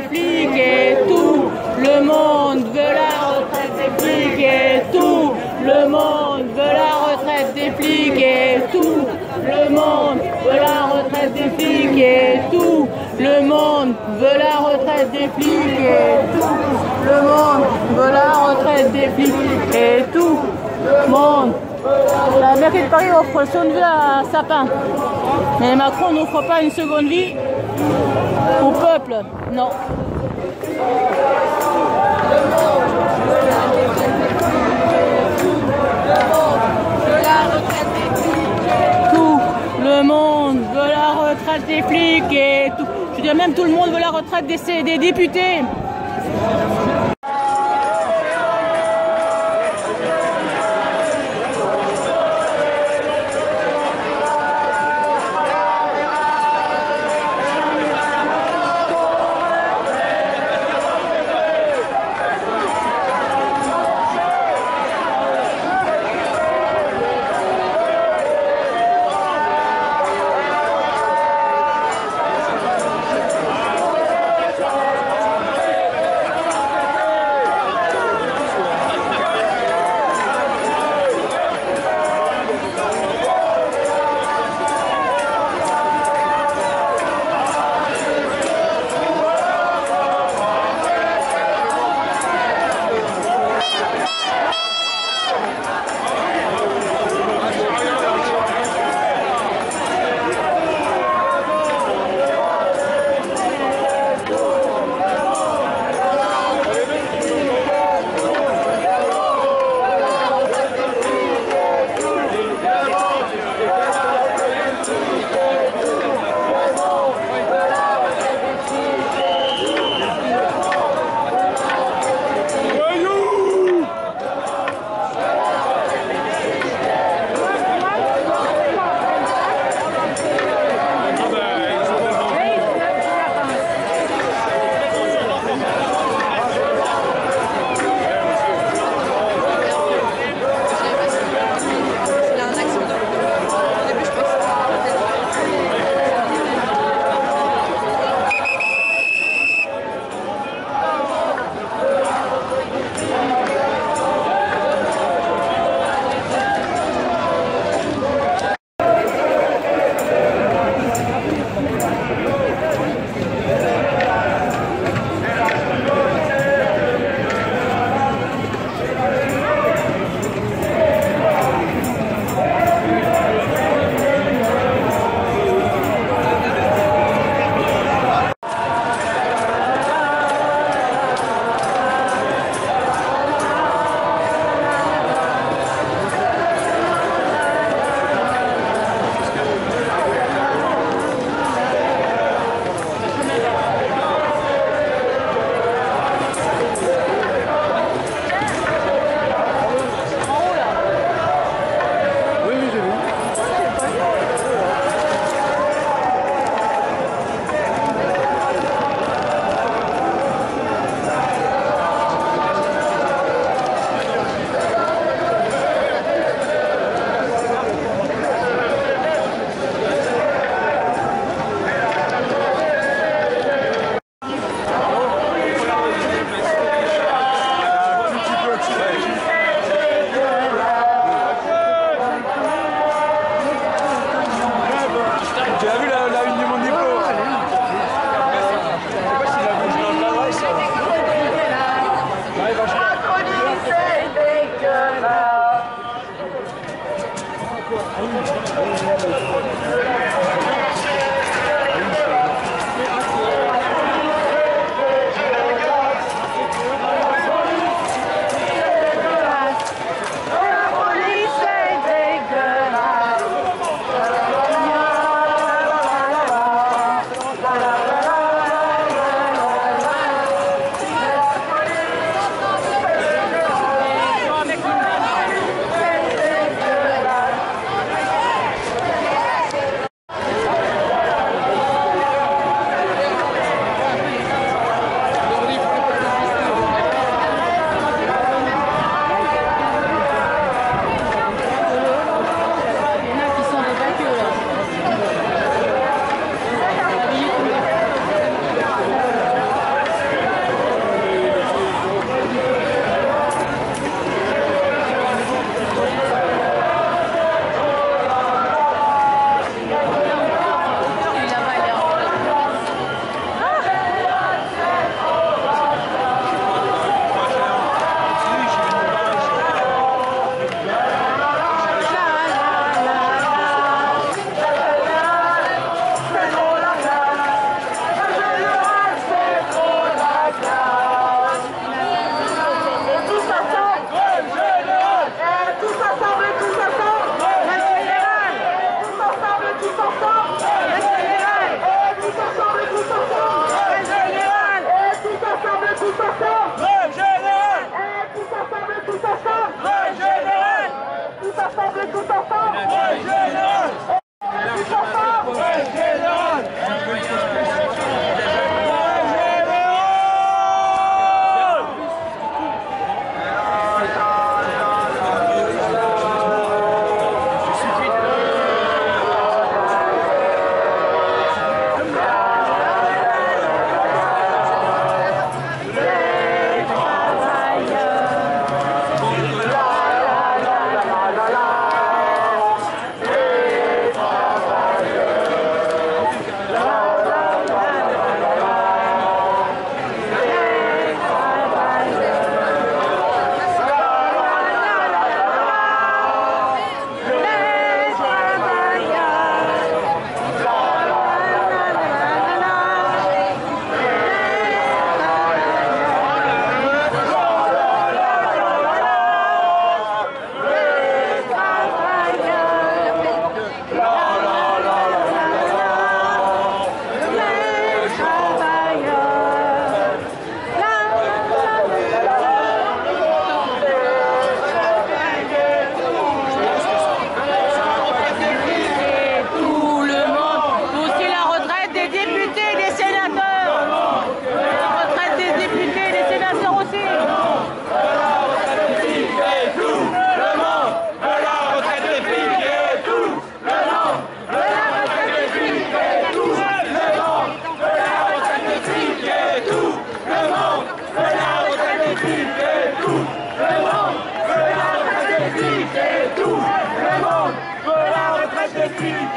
des flics et tout le monde veut la retraite des flics et tout le monde veut la retraite des flics et tout le monde veut la retraite des flics et tout le monde veut la retraite des flics et tout le monde veut la retraite des flics et tout le monde. La mairie de Paris offre le seconde vie à Sapin, mais Macron n'offre pas une seconde vie au peuple, non. Tout le monde veut la retraite des flics et tout. Je veux dire, même tout le monde veut la retraite des députés.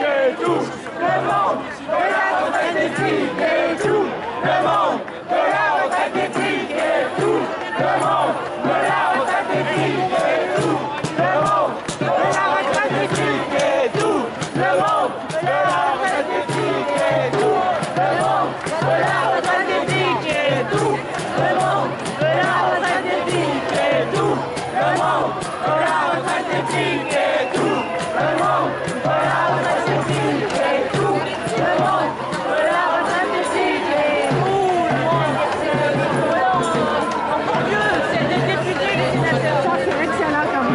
et tout. Le monde de la retraite des flics et tout. Le monde de la retraite des flics et tout. Le monde de la retraite des flics et tout. Le monde de la retraite des flics et tout. Le monde de la retraite des flics et tout. Le monde de la retraite des flics et tout. Le monde de la retraite des flics et tout. Le monde de la retraite des flics et tout. Le monde de la retraite des flics et tout. Le monde de la retraite des flics et tout. Encore mieux, c'est des députés, les sénateurs. Ça, c'est excellent comme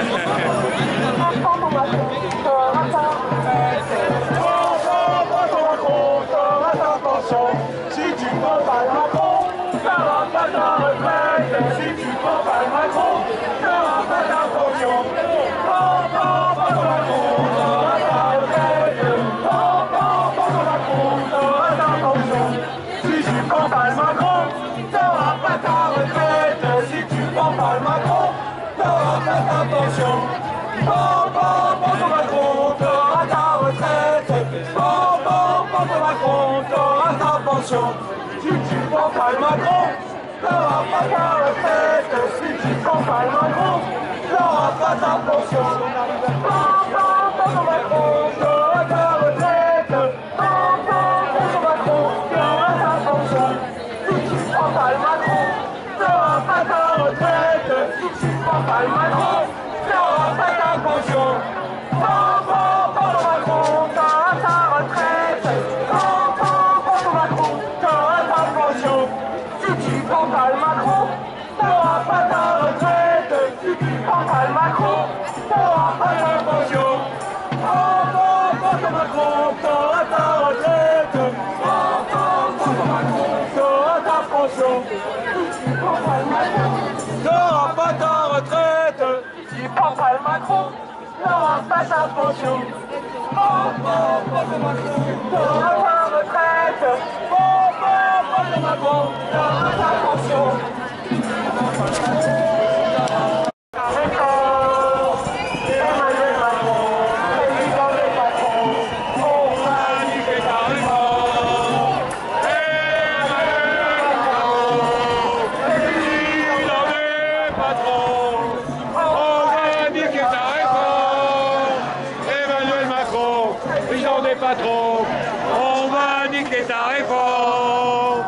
si tu prends pas le Macron, t'auras pas ta retraite. Si tu prends pas le Macron, t'auras pas ta pension. Prends pas ton Macron, t'auras ta retraite. Prends pas ton Macron, t'auras ta pension. Si tu prends pas le Macron, t'auras pas ta retraite. Si tu prends pas le Macron, t'auras pas ta pension. Prends pas ton Macron, t'auras ta retraite. Prends pas ton Macron, t'auras ta pension. Si tu prends pas le Macron, t'auras pas ta retraite. Si tu prends pas le Macron, t'auras pas ta pension. Prends pas ton Macron, t'auras ta retraite. Prends pas ton Macron, t'auras ta pension. Si tu prends pas le Macron, t'auras pas ta retraite. Si tu prends pas le Macron, t'auras pas ta pension. Prends pas ton Macron, t'auras ta retraite. Prends pas ton Macron, t'auras ta pension. Si tu prends pas le Macron, t'auras pas ta retraite. Si tu prends pas le Macron, t'auras pas ta pension. Prends pas ton Macron, t'auras ta retraite. Prends pas ton Macron, t'auras ta pension. Si tu prends pas le Macron, t'auras pas ta retraite. Si tu prends pas le Macron, t'auras pas ta pension. Prends pas ton Macron, t'auras ta retraite. Prends pas ton Macron, t'auras ta pension. Emmanuel Macron, président des patrons, on va niquer ta réforme. Emmanuel Macron, président des patrons, on va niquer ta réforme. Emmanuel Macron, président des patrons, on va niquer ta réforme.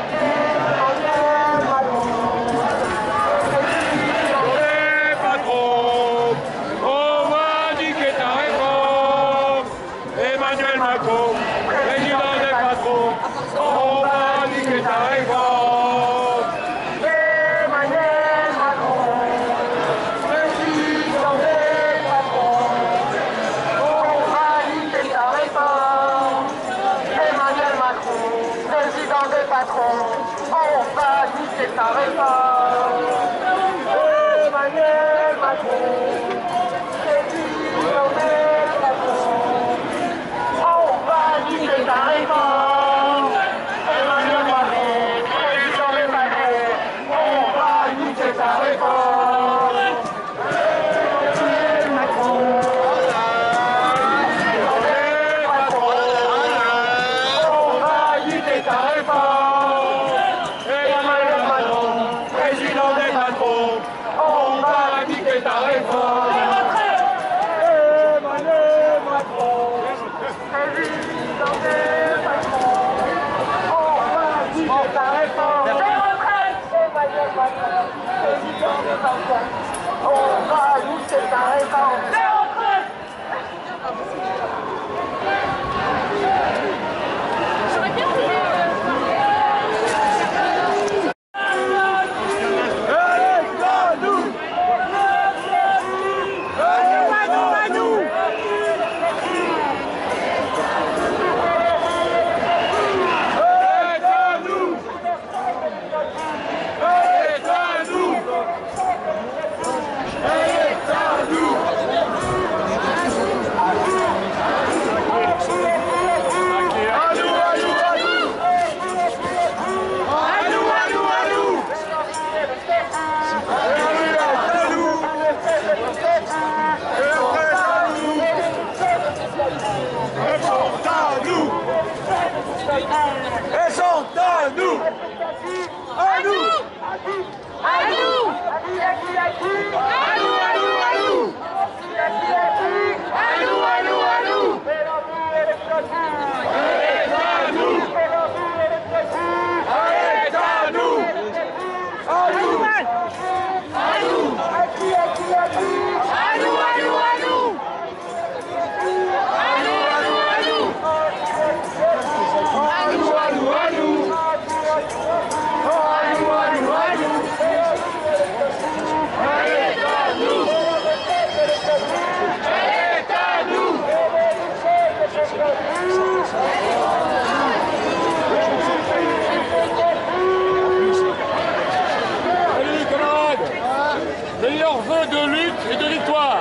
Emmanuel Macron, président des patrons, on va niquer ta réforme. Emmanuel Macron, président des patrons, on va niquer ta réforme. Emmanuel Macron, président des patrons, on va niquer ta réforme. Emmanuel Macron, président des patrons, on va niquer ta réforme. Emmanuel Macron, président des patrons, on va niquer ta réforme. Emmanuel Macron, président des patrons, on va niquer ta réforme. Emmanuel Macron, président des patrons, on va niquer ta réforme. Emmanuel Macron, président des patrons, on va niquer ta réforme. Emmanuel Macron, président des patrons, on va niquer ta réforme. J'aurais bien voulu... Allez, Elles sont à nous. À nous. À nous. Meilleurs vœux de lutte et de victoire.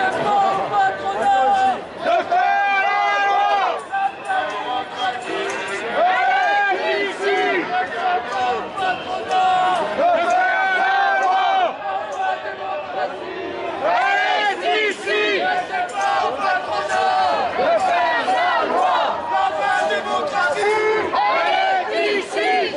De faire la loi. Et ici. De faire la loi. Et ici. De faire la loi. La démocratie. Et ici.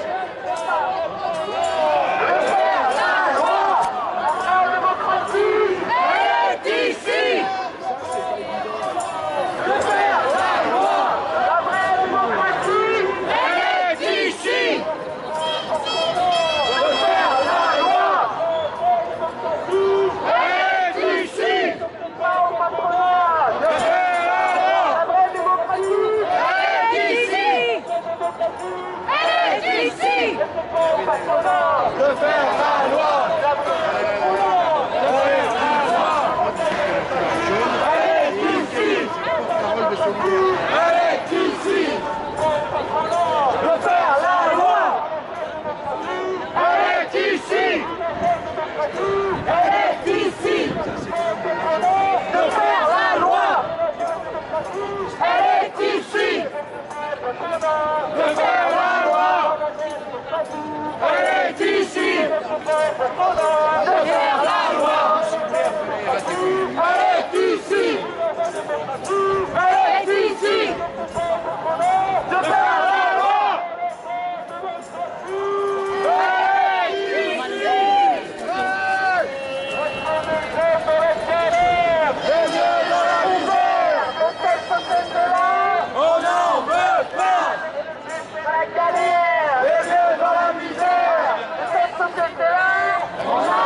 De faire la loi. Elle est ici. Elle est ici. De faire la loi. Elle est ici. Elle est ici. De faire la loi. Elle est ici. De faire la loi. Elle est ici. De faire la loi. Elle est ici. Elle est ici. De faire la loi. Elle est ici. On n'en veut pas. Les vieux dans la misère. Cette société-là, on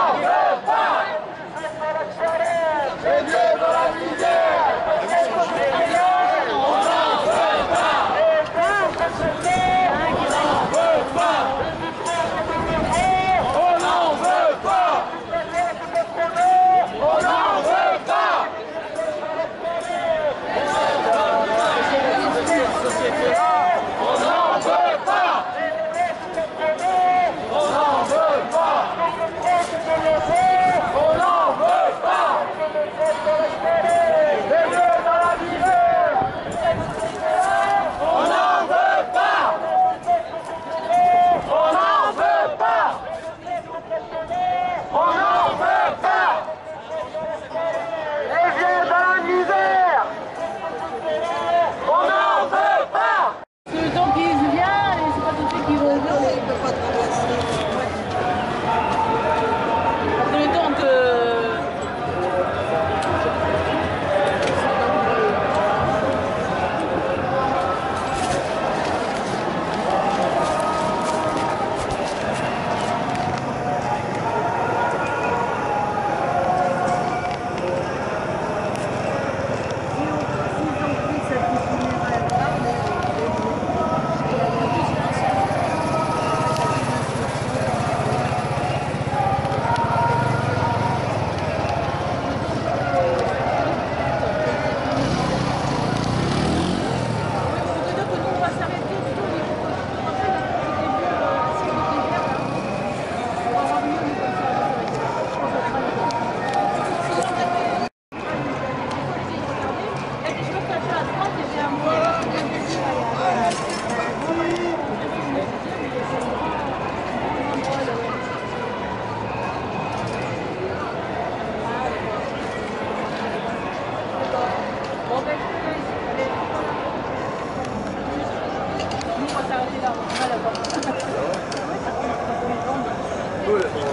Cool.